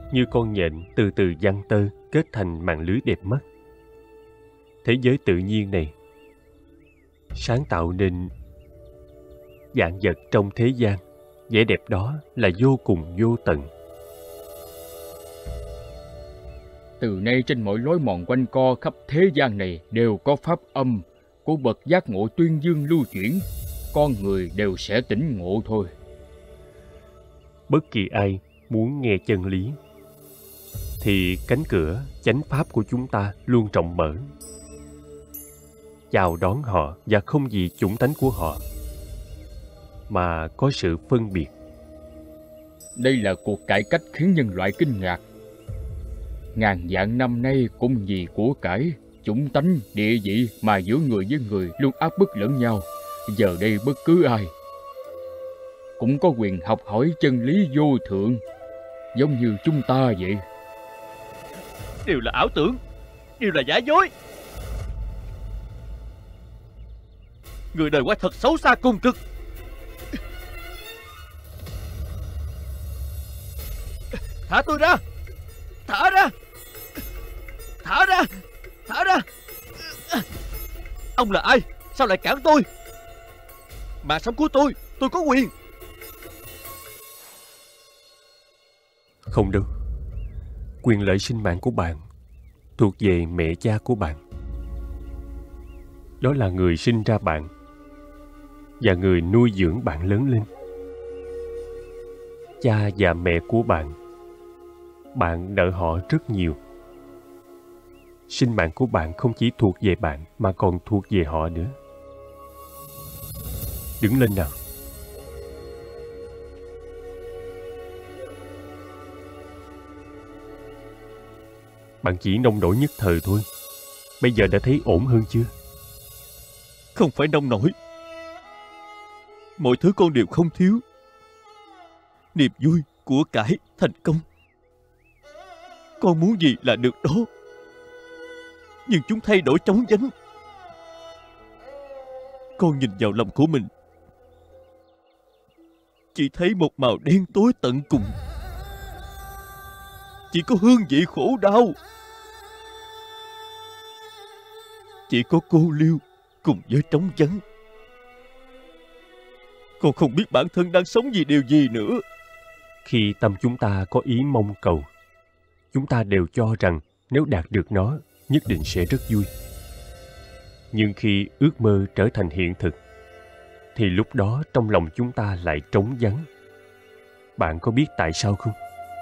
như con nhện từ từ giăng tơ kết thành màn lưới đẹp mắt. Thế giới tự nhiên này sáng tạo nên vạn vật trong thế gian, vẻ đẹp đó là vô cùng vô tận. Từ nay trên mọi lối mòn quanh co khắp thế gian này đều có pháp âm của bậc giác ngộ tuyên dương lưu chuyển, con người đều sẽ tỉnh ngộ thôi. Bất kỳ ai muốn nghe chân lý thì cánh cửa chánh pháp của chúng ta luôn rộng mở, chào đón họ và không vì chủng tánh của họ mà có sự phân biệt. Đây là cuộc cải cách khiến nhân loại kinh ngạc. Ngàn vạn năm nay cũng vì của cải, chủng tánh, địa vị mà giữa người với người luôn áp bức lẫn nhau. Giờ đây bất cứ ai cũng có quyền học hỏi chân lý vô thượng, giống như chúng ta vậy. Đều là ảo tưởng, đều là giả dối. Người đời quả thật xấu xa cùng cực. Thả tôi ra! Thả ra! Thả ra! Thả ra! Ông là ai? Sao lại cản tôi? Mạng sống của tôi có quyền. Không đâu. Quyền lợi sinh mạng của bạn thuộc về mẹ cha của bạn. Đó là người sinh ra bạn và người nuôi dưỡng bạn lớn lên. Cha và mẹ của bạn nợ họ rất nhiều. Sinh mạng của bạn không chỉ thuộc về bạn mà còn thuộc về họ nữa. Đứng lên nào. Bạn chỉ nông nổi nhất thời thôi. Bây giờ đã thấy ổn hơn chưa? Không phải nông nổi. Mọi thứ con đều không thiếu. Niềm vui, của cải, thành công. Con muốn gì là được đó. Nhưng chúng thay đổi chóng vánh. Con nhìn vào lòng của mình, chỉ thấy một màu đen tối tận cùng. Chỉ có hương vị khổ đau. Chỉ có cô liêu cùng với trống vắng. Con không biết bản thân đang sống vì điều gì nữa. Khi tâm chúng ta có ý mong cầu, chúng ta đều cho rằng nếu đạt được nó, nhất định sẽ rất vui. Nhưng khi ước mơ trở thành hiện thực, thì lúc đó trong lòng chúng ta lại trống vắng. Bạn có biết tại sao không?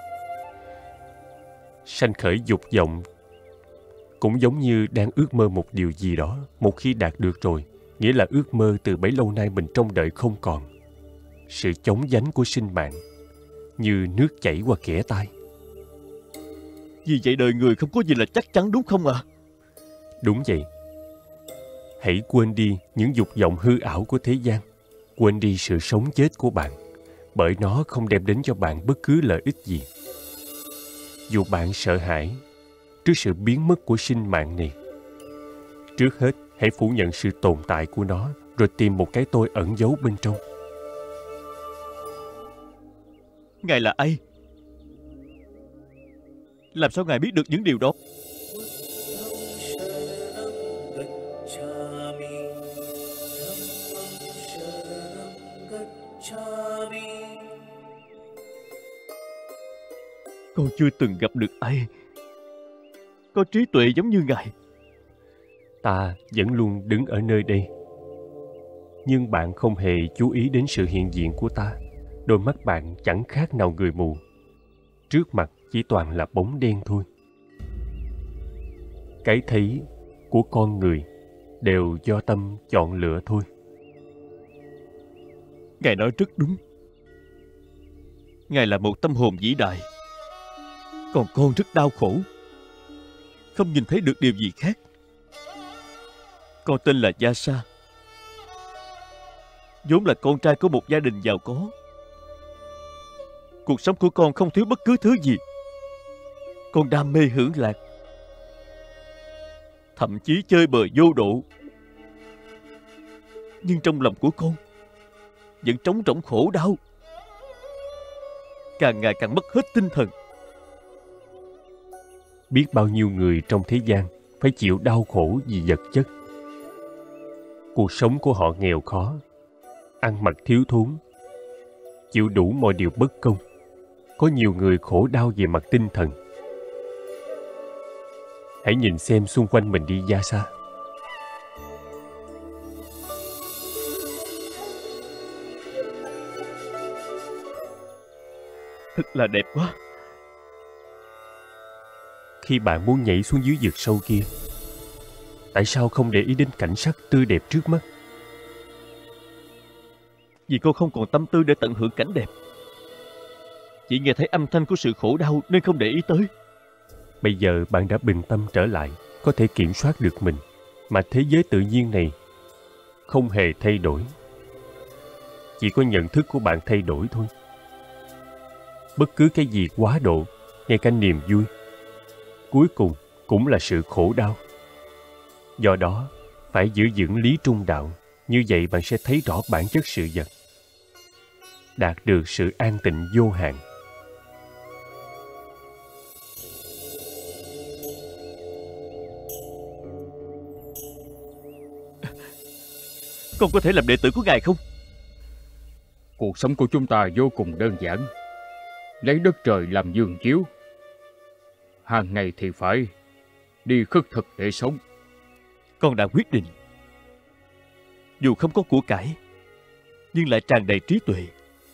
Sanh khởi dục vọng cũng giống như đang ước mơ một điều gì đó. Một khi đạt được rồi, nghĩa là ước mơ từ bấy lâu nay mình trông đợi không còn. Sự chóng vánh của sinh mạng như nước chảy qua kẽ tay. Vì vậy đời người không có gì là chắc chắn, đúng không ạ? Đúng vậy. Hãy quên đi những dục vọng hư ảo của thế gian. Quên đi sự sống chết của bạn, bởi nó không đem đến cho bạn bất cứ lợi ích gì. Dù bạn sợ hãi trước sự biến mất của sinh mạng này, trước hết hãy phủ nhận sự tồn tại của nó, rồi tìm một cái tôi ẩn giấu bên trong. Ngài là ai? Làm sao Ngài biết được những điều đó? Con chưa từng gặp được ai có trí tuệ giống như Ngài. Ta vẫn luôn đứng ở nơi đây, nhưng bạn không hề chú ý đến sự hiện diện của ta. Đôi mắt bạn chẳng khác nào người mù. Trước mặt chỉ toàn là bóng đen thôi. Cái thấy của con người đều do tâm chọn lựa thôi. Ngài nói rất đúng. Ngài là một tâm hồn vĩ đại. Còn con rất đau khổ, không nhìn thấy được điều gì khác. Con tên là Gia Sa, vốn là con trai của một gia đình giàu có. Cuộc sống của con không thiếu bất cứ thứ gì. Con đam mê hưởng lạc, thậm chí chơi bời vô độ. Nhưng trong lòng của con vẫn trống rỗng khổ đau, càng ngày càng mất hết tinh thần. biết bao nhiêu người trong thế gian phải chịu đau khổ vì vật chất. Cuộc sống của họ nghèo khó, ăn mặc thiếu thốn, chịu đủ mọi điều bất công. Có nhiều người khổ đau về mặt tinh thần. Hãy nhìn xem xung quanh mình đi ra xa. Thật là đẹp quá. Khi bạn muốn nhảy xuống dưới vực sâu kia, tại sao không để ý đến cảnh sắc tươi đẹp trước mắt? Vì con không còn tâm tư để tận hưởng cảnh đẹp. Chỉ nghe thấy âm thanh của sự khổ đau nên không để ý tới. Bây giờ bạn đã bình tâm trở lại, có thể kiểm soát được mình, mà thế giới tự nhiên này không hề thay đổi. Chỉ có nhận thức của bạn thay đổi thôi. Bất cứ cái gì quá độ, ngay cả niềm vui, cuối cùng cũng là sự khổ đau. Do đó, phải giữ vững lý trung đạo, như vậy bạn sẽ thấy rõ bản chất sự vật, đạt được sự an tịnh vô hạn. Con có thể làm đệ tử của Ngài không? Cuộc sống của chúng ta vô cùng đơn giản. Lấy đất trời làm giường chiếu. Hàng ngày thì phải đi khất thực để sống. Con đã quyết định. Dù không có của cải, nhưng lại tràn đầy trí tuệ.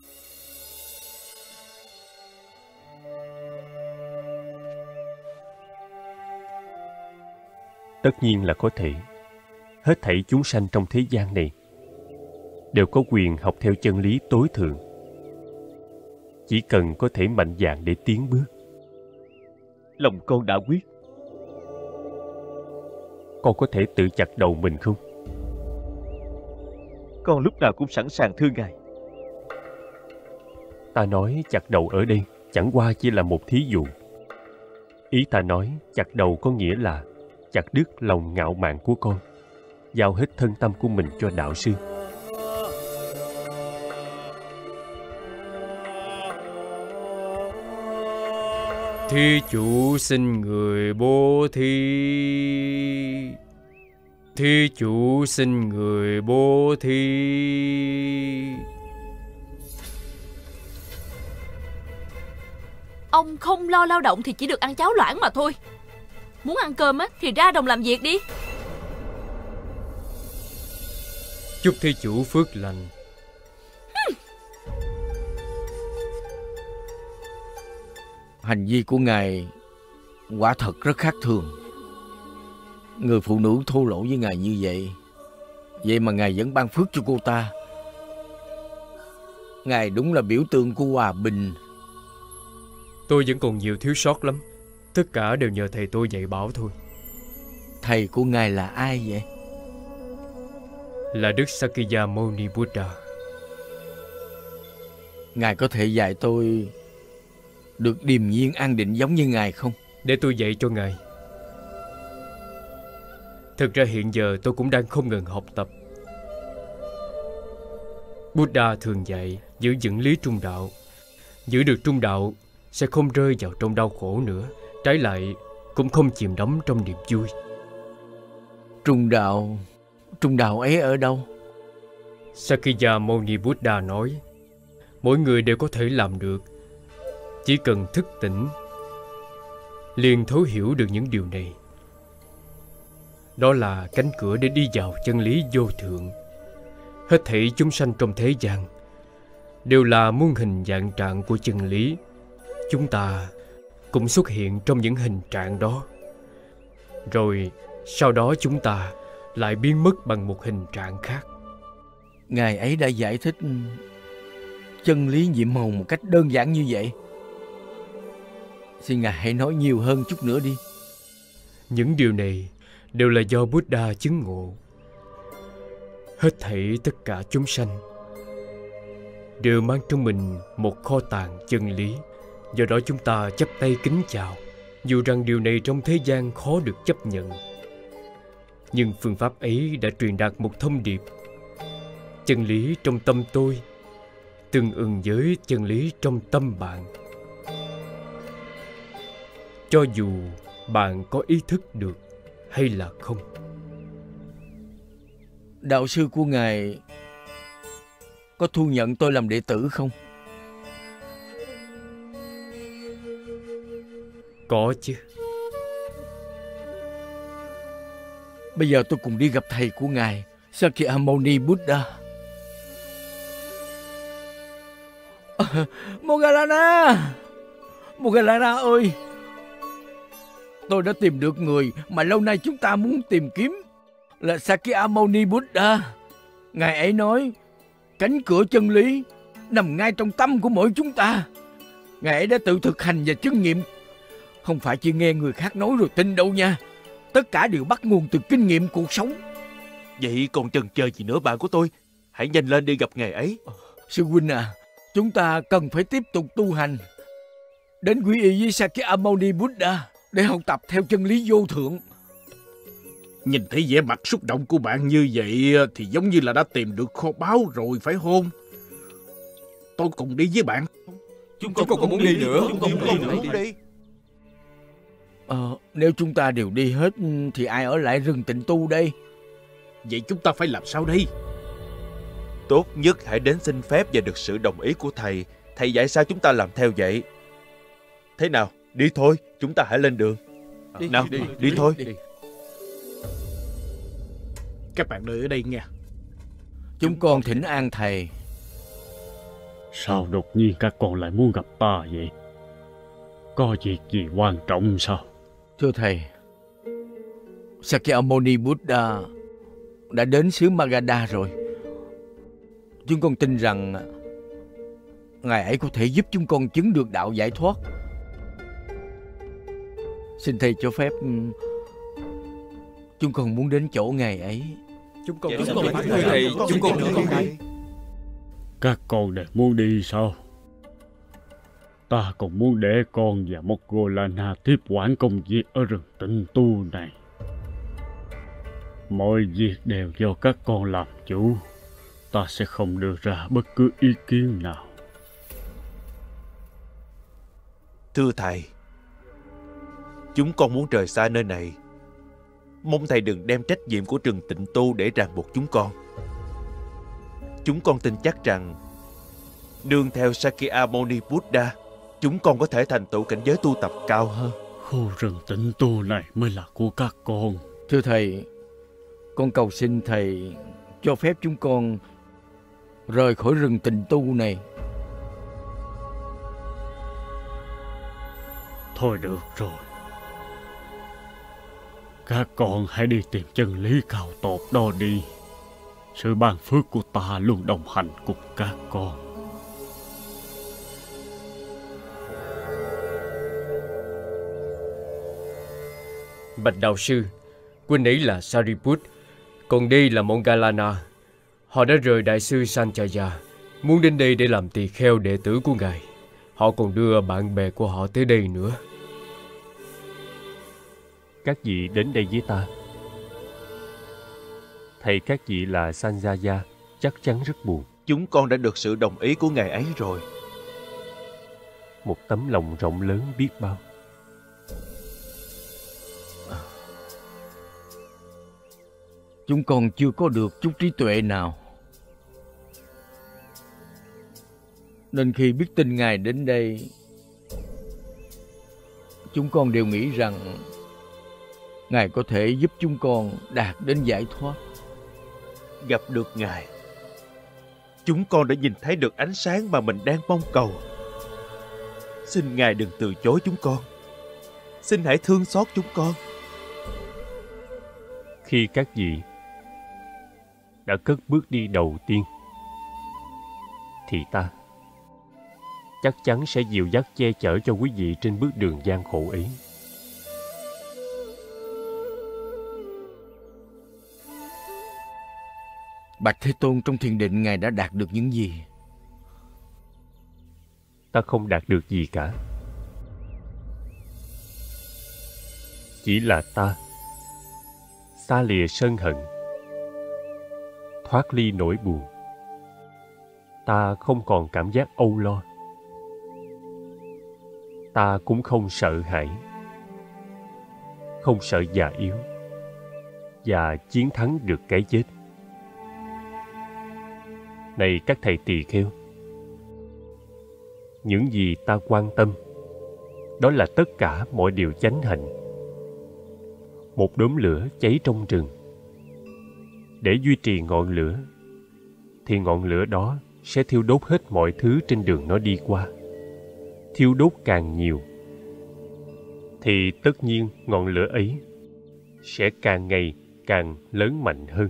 Tất nhiên là có thể. Hết thảy chúng sanh trong thế gian này đều có quyền học theo chân lý tối thượng. Chỉ cần có thể mạnh dạn để tiến bước. Lòng con đã quyết. Con có thể tự chặt đầu mình không? Con lúc nào cũng sẵn sàng thưa Ngài. Ta nói chặt đầu ở đây chẳng qua chỉ là một thí dụ. Ý ta nói chặt đầu có nghĩa là chặt đứt lòng ngạo mạn của con, giao hết thân tâm của mình cho đạo sư. Thí chủ xin người bố thí. Thí chủ xin người bố thí. Ông không lo lao động thì chỉ được ăn cháo loãng mà thôi. Muốn ăn cơm á thì ra đồng làm việc đi. Chúc thí chủ phước lành. Hành vi của Ngài quả thật rất khác thường. Người phụ nữ thô lỗ với Ngài như vậy, vậy mà Ngài vẫn ban phước cho cô ta. Ngài đúng là biểu tượng của hòa bình. Tôi vẫn còn nhiều thiếu sót lắm. Tất cả đều nhờ thầy tôi dạy bảo thôi. Thầy của Ngài là ai vậy? Là Đức Sakyamuni Buddha. Ngài có thể dạy tôi được điềm nhiên an định giống như Ngài không? Để tôi dạy cho Ngài. Thực ra hiện giờ tôi cũng đang không ngừng học tập. Buddha thường dạy giữ vững lý trung đạo. Giữ được trung đạo sẽ không rơi vào trong đau khổ nữa. Trái lại cũng không chìm đắm trong niềm vui. Trung đạo ấy ở đâu? Sakyamuni Buddha nói, mỗi người đều có thể làm được, chỉ cần thức tỉnh, liền thấu hiểu được những điều này. Đó là cánh cửa để đi vào chân lý vô thượng. Hết thảy chúng sanh trong thế gian đều là muôn hình dạng trạng của chân lý. Chúng ta cũng xuất hiện trong những hình trạng đó. Rồi sau đó chúng ta lại biến mất bằng một hình trạng khác. Ngài ấy đã giải thích chân lý nhiệm màu một cách đơn giản như vậy. Xin Ngài hãy nói nhiều hơn chút nữa đi. Những điều này đều là do Buddha chứng ngộ. Hết thảy tất cả chúng sanh đều mang trong mình một kho tàng chân lý. Do đó chúng ta chắp tay kính chào. Dù rằng điều này trong thế gian khó được chấp nhận, nhưng phương pháp ấy đã truyền đạt một thông điệp. Chân lý trong tâm tôi tương ưng với chân lý trong tâm bạn. Cho dù bạn có ý thức được hay là không? Đạo sư của ngài có thu nhận tôi làm đệ tử không? Có chứ. Bây giờ tôi cùng đi gặp thầy của ngài, Sakyamuni Buddha. Moggallana! Moggallana ơi! Tôi đã tìm được người mà lâu nay chúng ta muốn tìm kiếm, là Sakyamuni Buddha. Ngài ấy nói cánh cửa chân lý nằm ngay trong tâm của mỗi chúng ta. Ngài ấy đã tự thực hành và chứng nghiệm, không phải chỉ nghe người khác nói rồi tin đâu nha. Tất cả đều bắt nguồn từ kinh nghiệm cuộc sống. Vậy còn chần chờ gì nữa bạn của tôi? Hãy nhanh lên đi gặp ngài ấy. Sư huynh à, chúng ta cần phải tiếp tục tu hành, đến quy y với Sakyamuni Buddha để học tập theo chân lý vô thượng. Nhìn thấy vẻ mặt xúc động của bạn như vậy thì giống như là đã tìm được kho báu rồi phải không? Tôi cùng đi với bạn. Chúng con cũng muốn đi nữa. Chúng con muốn đi. Nếu chúng ta đều đi hết thì ai ở lại rừng tịnh tu đây? Vậy chúng ta phải làm sao đây? Tốt nhất hãy đến xin phép và được sự đồng ý của thầy. Thầy dạy sao chúng ta làm theo vậy. Thế nào, đi thôi, chúng ta hãy lên đường. Nào, đi thôi. Các bạn đợi ở đây nha. Chúng con thỉnh an thầy. Sao đột nhiên các con lại muốn gặp ta vậy? Có việc gì quan trọng sao? Thưa thầy, Sakyamuni Buddha đã đến xứ Magadha rồi. Chúng con tin rằng ngài ấy có thể giúp chúng con chứng được đạo giải thoát. Xin thầy cho phép chúng con muốn đến chỗ ngài ấy. Chúng con Các con đều muốn đi sao? Ta còn muốn để con và Moggallana tiếp quản công việc ở rừng tịnh tu này. Mọi việc đều do các con làm chủ. Ta sẽ không đưa ra bất cứ ý kiến nào. Thưa thầy, chúng con muốn rời xa nơi này. Mong thầy đừng đem trách nhiệm của rừng tịnh tu để ràng buộc chúng con. Chúng con tin chắc rằng nương theo Sakyamuni Buddha, chúng con có thể thành tựu cảnh giới tu tập cao hơn. Khu rừng tịnh tu này mới là của các con. Thưa thầy, con cầu xin thầy cho phép chúng con rời khỏi rừng tịnh tu này. Thôi được rồi. Các con hãy đi tìm chân lý cao tột đó đi. Sự ban phước của ta luôn đồng hành cùng các con. Bạch đạo sư, huynh ấy là Sariput, còn đây là Moggallana. Họ đã rời đại sư Sanjaya, muốn đến đây để làm tỳ kheo đệ tử của ngài. Họ còn đưa bạn bè của họ tới đây nữa. Các vị đến đây với ta. Thầy các vị là Sanjaya chắc chắn rất buồn. Chúng con đã được sự đồng ý của ngài ấy rồi. Một tấm lòng rộng lớn biết bao. Chúng con chưa có được chút trí tuệ nào, nên khi biết tin ngài đến đây, chúng con đều nghĩ rằng ngài có thể giúp chúng con đạt đến giải thoát. Gặp được ngài, chúng con đã nhìn thấy được ánh sáng mà mình đang mong cầu. Xin ngài đừng từ chối chúng con. Xin hãy thương xót chúng con. Khi các vị đã cất bước đi đầu tiên, thì ta chắc chắn sẽ dìu dắt che chở cho quý vị trên bước đường gian khổ ấy. Bạch Thế Tôn, trong thiền định ngài đã đạt được những gì? Ta không đạt được gì cả. Chỉ là ta xa lìa sân hận, thoát ly nỗi buồn. Ta không còn cảm giác âu lo. Ta cũng không sợ hãi. không sợ già yếu và chiến thắng được cái chết. Này các thầy tỳ kheo, những gì ta quan tâm đó là tất cả mọi điều chánh hạnh. Một đốm lửa cháy trong rừng, để duy trì ngọn lửa thì ngọn lửa đó sẽ thiêu đốt hết mọi thứ trên đường nó đi qua. Thiêu đốt càng nhiều thì tất nhiên ngọn lửa ấy sẽ càng ngày càng lớn mạnh hơn.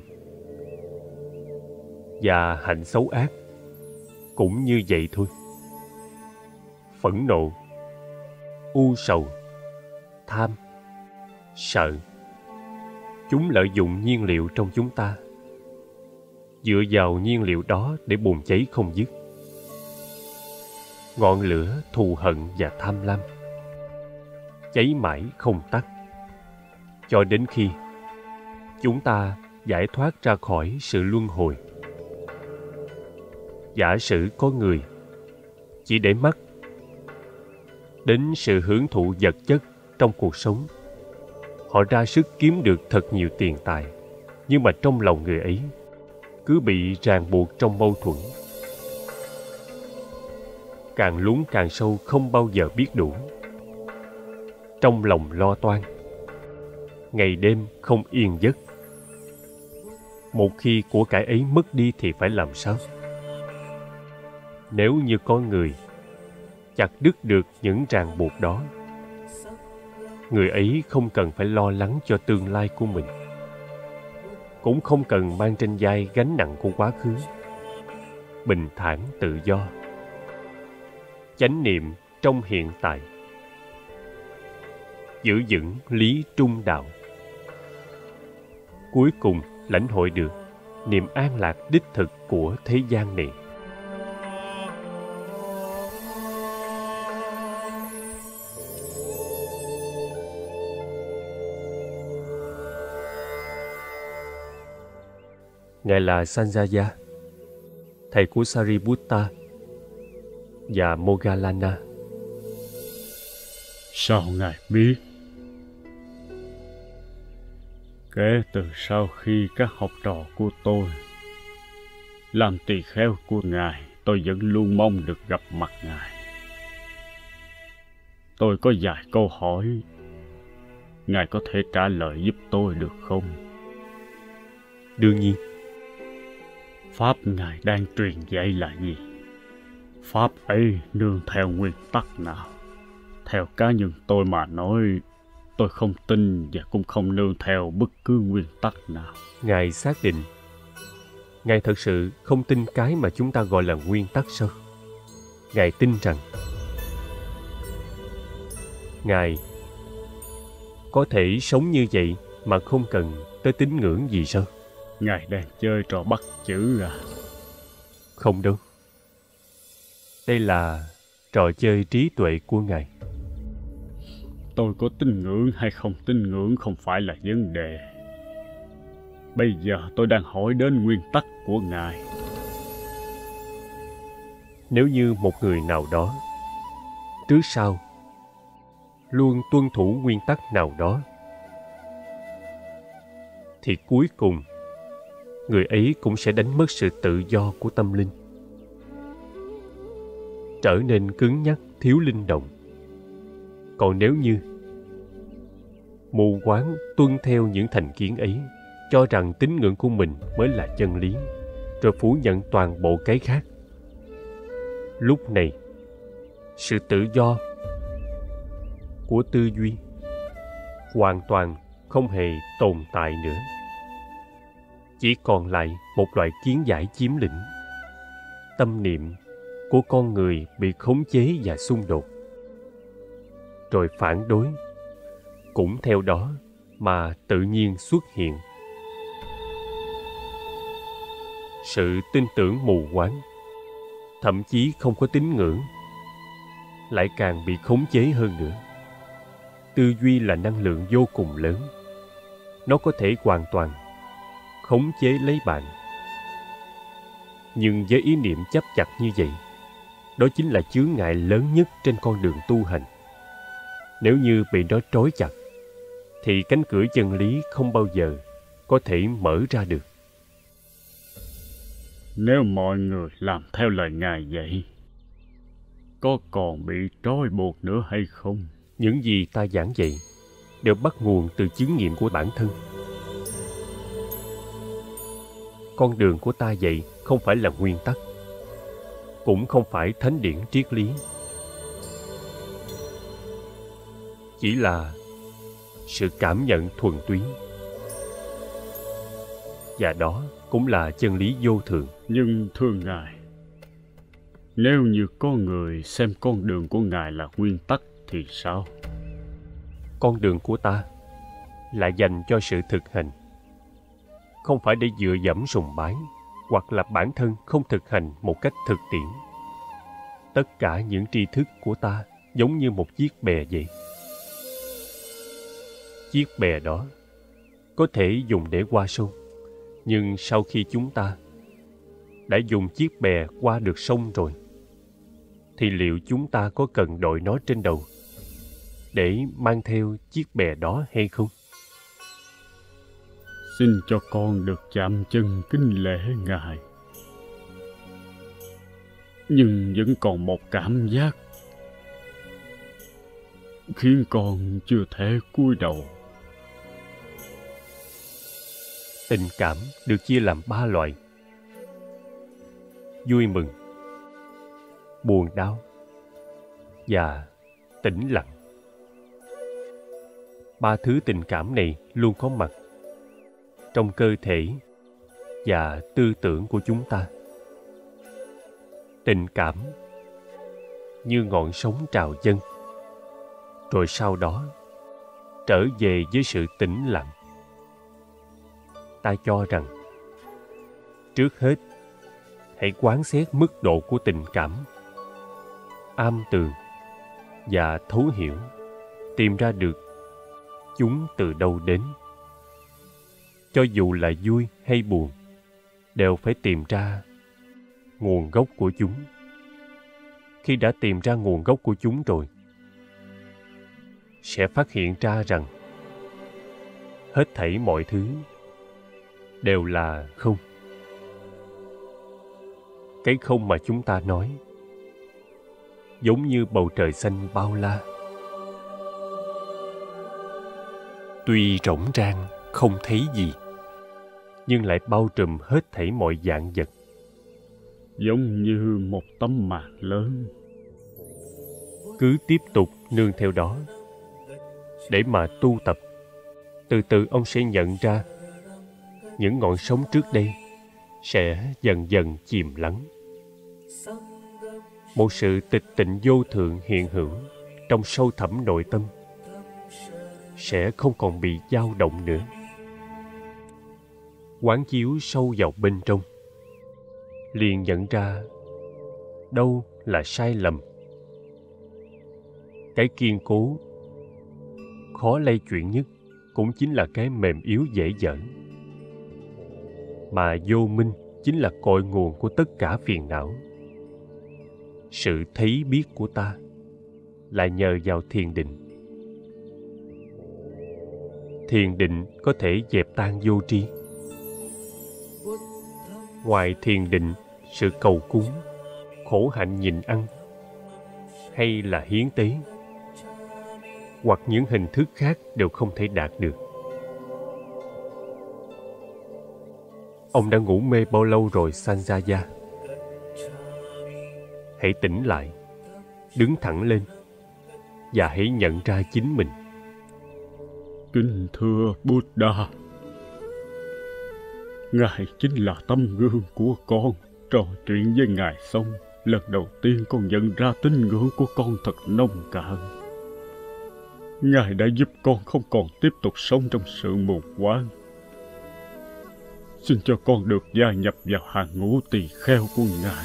Và hạnh xấu ác cũng như vậy thôi. Phẫn nộ, u sầu, tham, sợ, chúng lợi dụng nhiên liệu trong chúng ta, dựa vào nhiên liệu đó để bùng cháy không dứt. Ngọn lửa thù hận và tham lam cháy mãi không tắt, cho đến khi chúng ta giải thoát ra khỏi sự luân hồi. Giả sử có người chỉ để mắt đến sự hưởng thụ vật chất trong cuộc sống, họ ra sức kiếm được thật nhiều tiền tài, nhưng mà trong lòng người ấy cứ bị ràng buộc trong mâu thuẫn, càng lún càng sâu, không bao giờ biết đủ. Trong lòng lo toan, ngày đêm không yên giấc. Một khi của cải ấy mất đi thì phải làm sao? Nếu như con người chặt đứt được những ràng buộc đó, người ấy không cần phải lo lắng cho tương lai của mình, cũng không cần mang trên vai gánh nặng của quá khứ. Bình thản tự do, chánh niệm trong hiện tại, giữ vững lý trung đạo, cuối cùng lãnh hội được niềm an lạc đích thực của thế gian này. Ngài là Sanjaya, thầy của Sariputta và Moggallana. Sao Ngài biết? Kể từ sau khi các học trò của tôi làm tỳ kheo của Ngài, tôi vẫn luôn mong được gặp mặt Ngài. Tôi có vài câu hỏi, Ngài có thể trả lời giúp tôi được không? Đương nhiên. Pháp Ngài đang truyền dạy là gì? Pháp ấy nương theo nguyên tắc nào? Theo cá nhân tôi mà nói, tôi không tin và cũng không nương theo bất cứ nguyên tắc nào. Ngài xác định, Ngài thật sự không tin cái mà chúng ta gọi là nguyên tắc sao? Ngài tin rằng Ngài có thể sống như vậy mà không cần tới tín ngưỡng gì sao? Ngài đang chơi trò bắt chữ à? Không đâu. Đây là trò chơi trí tuệ của Ngài. Tôi có tín ngưỡng hay không tín ngưỡng không phải là vấn đề. Bây giờ tôi đang hỏi đến nguyên tắc của Ngài. Nếu như một người nào đó trước sau luôn tuân thủ nguyên tắc nào đó, thì cuối cùng người ấy cũng sẽ đánh mất sự tự do của tâm linh, trở nên cứng nhắc, thiếu linh động. Còn nếu như mù quáng tuân theo những thành kiến ấy, cho rằng tín ngưỡng của mình mới là chân lý, rồi phủ nhận toàn bộ cái khác, lúc này sự tự do của tư duy hoàn toàn không hề tồn tại nữa. Chỉ còn lại một loại kiến giải chiếm lĩnh. Tâm niệm của con người bị khống chế và xung đột, rồi phản đối cũng theo đó mà tự nhiên xuất hiện. Sự tin tưởng mù quáng, thậm chí không có tín ngưỡng, lại càng bị khống chế hơn nữa. Tư duy là năng lượng vô cùng lớn. Nó có thể hoàn toàn khống chế lấy bạn. Nhưng với ý niệm chấp chặt như vậy, đó chính là chướng ngại lớn nhất trên con đường tu hành. Nếu như bị nó trói chặt, thì cánh cửa chân lý không bao giờ có thể mở ra được. Nếu mọi người làm theo lời Ngài dạy, có còn bị trói buộc nữa hay không? Những gì ta giảng dạy đều bắt nguồn từ chứng nghiệm của bản thân. Con đường của ta dạy không phải là nguyên tắc, cũng không phải thánh điển triết lý. Chỉ là sự cảm nhận thuần túy. Và đó cũng là chân lý vô thường. Nhưng thưa Ngài, nếu như có người xem con đường của Ngài là nguyên tắc thì sao? Con đường của ta là dành cho sự thực hành, không phải để dựa dẫm sùng bái, hoặc là bản thân không thực hành một cách thực tiễn. Tất cả những tri thức của ta giống như một chiếc bè vậy. Chiếc bè đó có thể dùng để qua sông, nhưng sau khi chúng ta đã dùng chiếc bè qua được sông rồi, thì liệu chúng ta có cần đội nó trên đầu để mang theo chiếc bè đó hay không? Xin cho con được chạm chân kính lễ Ngài. Nhưng vẫn còn một cảm giác khiến con chưa thể cúi đầu. Tình cảm được chia làm 3 loại: vui mừng, buồn đau và tĩnh lặng. 3 thứ tình cảm này luôn có mặt trong cơ thể và tư tưởng của chúng ta. Tình cảm như ngọn sóng trào dâng, rồi sau đó trở về với sự tĩnh lặng. Ta cho rằng trước hết hãy quán xét mức độ của tình cảm, am tường và thấu hiểu, tìm ra được chúng từ đâu đến. Cho dù là vui hay buồn, đều phải tìm ra nguồn gốc của chúng. Khi đã tìm ra nguồn gốc của chúng rồi, sẽ phát hiện ra rằng hết thảy mọi thứ đều là không. Cái không mà chúng ta nói giống như bầu trời xanh bao la, tuy rỗng rang không thấy gì, nhưng lại bao trùm hết thảy mọi vạn vật, giống như một tấm màn lớn. Cứ tiếp tục nương theo đó để mà tu tập. Từ từ ông sẽ nhận ra những ngọn sóng trước đây sẽ dần dần chìm lắng. Một sự tịch tịnh vô thượng hiện hữu trong sâu thẳm nội tâm sẽ không còn bị dao động nữa. Quán chiếu sâu vào bên trong, liền nhận ra đâu là sai lầm. Cái kiên cố, khó lay chuyển nhất cũng chính là cái mềm yếu dễ dở. Mà vô minh chính là cội nguồn của tất cả phiền não. Sự thấy biết của ta là nhờ vào thiền định. Thiền định có thể dẹp tan vô tri. Ngoài thiền định, sự cầu cúng, khổ hạnh nhịn ăn, hay là hiến tế, hoặc những hình thức khác đều không thể đạt được. Ông đã ngủ mê bao lâu rồi, Sanjaya? Hãy tỉnh lại, đứng thẳng lên, và hãy nhận ra chính mình. Kính thưa Buddha, Ngài chính là tấm gương của con. Trò chuyện với Ngài xong, lần đầu tiên con nhận ra tín ngưỡng của con thật nông cạn. Ngài đã giúp con không còn tiếp tục sống trong sự mù quáng. Xin cho con được gia nhập vào hàng ngũ tỳ kheo của Ngài.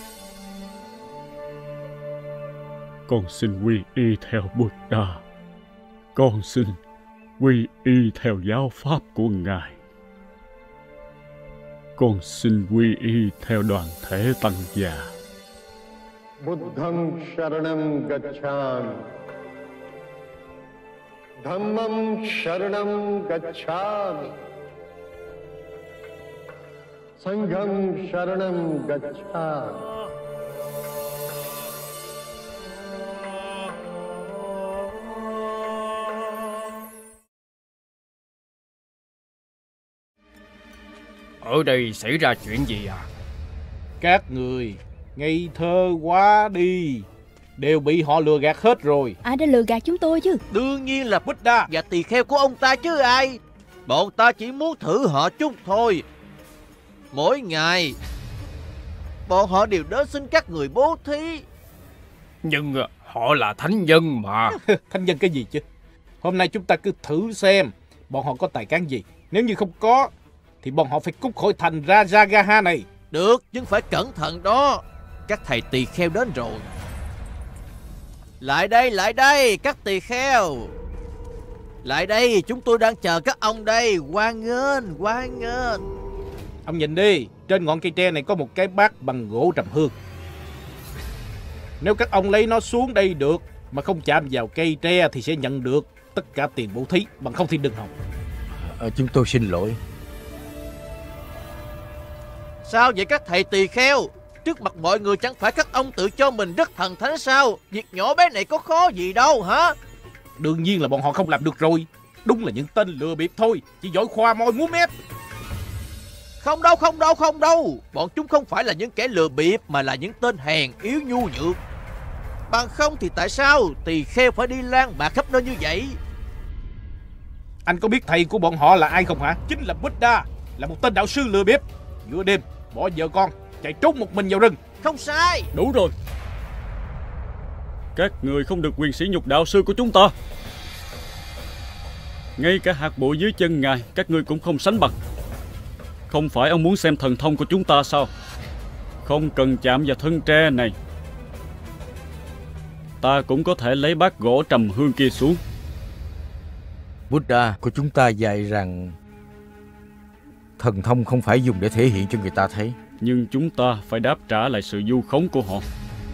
Con xin quy y theo Buddha. Con xin quy y theo giáo pháp của Ngài. Con xin quy y theo đoàn thể tăng già. Buddhang Sharanam Gacchami. Dhammam sharanam gacchami. Sangham sharanam gacchami. Ở đây xảy ra chuyện gì à? Các người ngây thơ quá đi, đều bị họ lừa gạt hết rồi. Ai đã lừa gạt chúng tôi chứ? Đương nhiên là Buddha và tỳ kheo của ông ta chứ ai. Bọn ta chỉ muốn thử họ chút thôi. Mỗi ngày bọn họ đều đến xin các người bố thí. Nhưng họ là thánh nhân mà. Thánh nhân cái gì chứ? Hôm nay chúng ta cứ thử xem bọn họ có tài cán gì. Nếu như không có thì bọn họ phải cút khỏi thành Rajagaha này. Được, nhưng phải cẩn thận đó. Các thầy tỳ kheo đến rồi. Lại đây, các tỳ kheo. Lại đây, chúng tôi đang chờ các ông đây. Hoan nghênh. Ông nhìn đi, trên ngọn cây tre này có một cái bát bằng gỗ trầm hương. Nếu các ông lấy nó xuống đây được mà không chạm vào cây tre thì sẽ nhận được tất cả tiền bố thí, bằng không thì đừng hòng. Chúng tôi xin lỗi. Sao vậy các thầy tỳ kheo? Trước mặt mọi người chẳng phải các ông tự cho mình rất thần thánh sao? Việc nhỏ bé này có khó gì đâu hả? Đương nhiên là bọn họ không làm được rồi. Đúng là những tên lừa bịp thôi, chỉ giỏi khoa môi múa mép. Không đâu. Bọn chúng không phải là những kẻ lừa bịp mà là những tên hèn yếu nhu nhược. Bằng không thì tại sao tỳ kheo phải đi lang bạc khắp nơi như vậy? Anh có biết thầy của bọn họ là ai không hả? Chính là Buddha, là một tên đạo sư lừa bịp. Giữa đêm bỏ vợ con chạy trốn một mình vào rừng. Không sai. Đủ rồi. Các người không được quyền sỉ nhục đạo sư của chúng ta. Ngay cả hạt bụi dưới chân ngài các ngươi cũng không sánh bằng. Không phải ông muốn xem thần thông của chúng ta sao? Không cần chạm vào thân tre này. Ta cũng có thể lấy bát gỗ trầm hương kia xuống. Buddha của chúng ta dạy rằng thần thông không phải dùng để thể hiện cho người ta thấy. Nhưng chúng ta phải đáp trả lại sự vu khống của họ.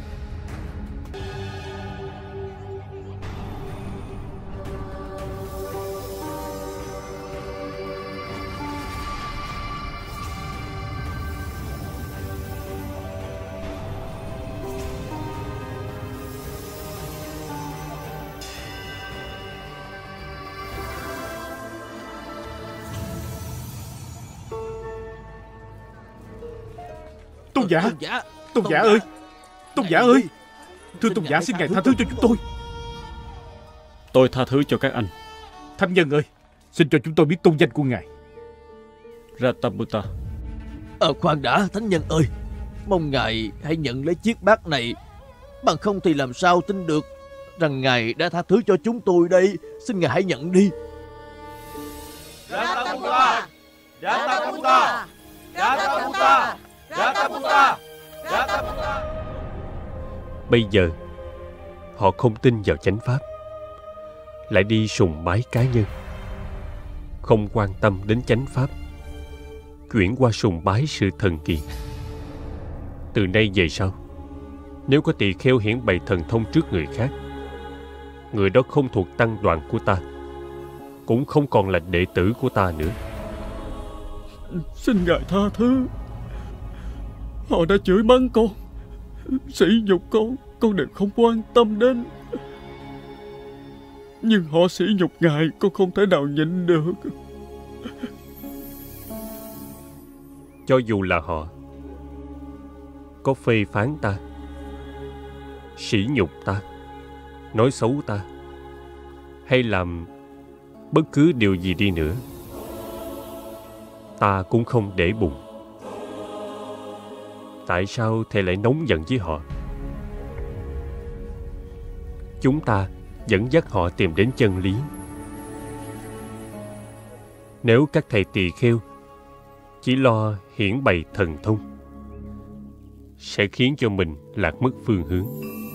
Tôn giả ơi! Tôn giả ơi! Thưa tôn giả, xin ngài tha thứ cho chúng tôi. Tôi tha thứ cho các anh. Thánh nhân ơi, xin cho chúng tôi biết tôn danh của ngài. Rathabutta. Khoan đã, thánh nhân ơi. Mong ngài hãy nhận lấy chiếc bát này. Bằng không thì làm sao tin được rằng ngài đã tha thứ cho chúng tôi đây. Xin ngài hãy nhận đi. Rathabutta! Rathabutta! Rathabutta! Rathabutta! Rathabutta! Bây giờ họ không tin vào chánh pháp, lại đi sùng bái cá nhân, không quan tâm đến chánh pháp, chuyển qua sùng bái sự thần kỳ. Từ nay về sau, nếu có tỳ kheo hiển bày thần thông trước người khác, người đó không thuộc tăng đoàn của ta, cũng không còn là đệ tử của ta nữa. Xin ngài tha thứ. Họ đã chửi bới con, sỉ nhục con đều không quan tâm đến. Nhưng họ sỉ nhục ngài, con không thể nào nhịn được. Cho dù là họ có phê phán ta, sỉ nhục ta, nói xấu ta, hay làm bất cứ điều gì đi nữa, ta cũng không để bụng. Tại sao thầy lại nóng giận với họ? Chúng ta dẫn dắt họ tìm đến chân lý. Nếu các thầy tỳ kheo chỉ lo hiển bày thần thông, sẽ khiến cho mình lạc mất phương hướng.